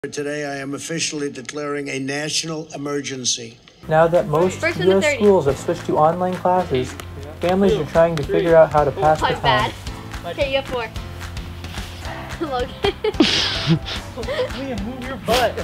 Today, I am officially declaring a national emergency. Now that most U.S. schools have switched to online classes, families are trying to figure out how to pass the time. Bad. Okay, you have 4. Logan. Liam, move your butt.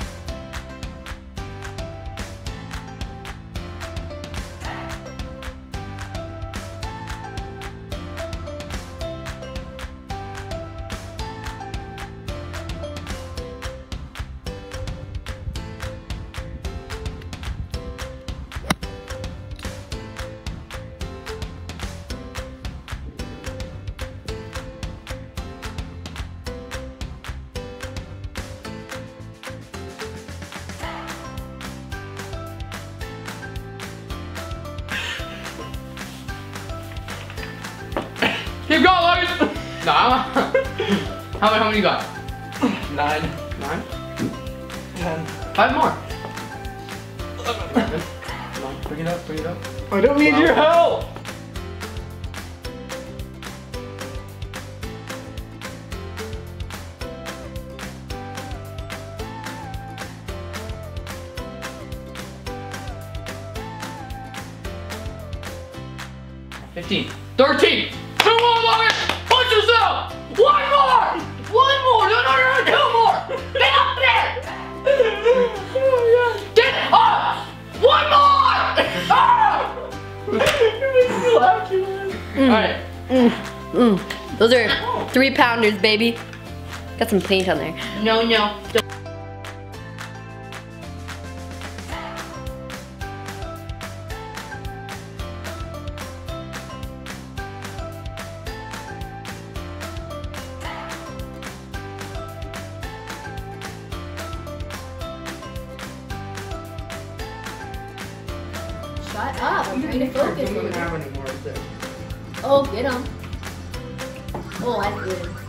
Keep going, Logan! No, how many you got? 9. 9? 10. 5 more. 11. Come on, bring it up, bring it up. I don't need your help! $15. $13. 2 more, Logan! Push yourself! 1 more! 1 more! No, 2 more! Get up there! Get up! 1 more! Ah! Alright. Those are 3-pounders, baby. Got some paint on there. No. Shut up, I'm trying to focus. I don't have any more. Oh, get him. Oh, I see him.